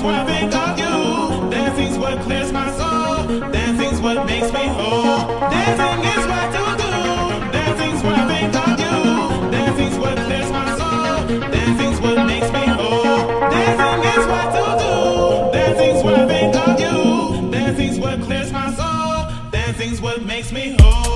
when I think of you. Dancing's what clears my soul. Dancing's what makes me whole. Dancing is what to do. Dancing's when I think of you. Dancing's what clears my soul. Dancing's what makes me whole. Dancing is what to do. Dancing's when I think of you. Dancing's what clears my soul. Dancing's what makes me whole.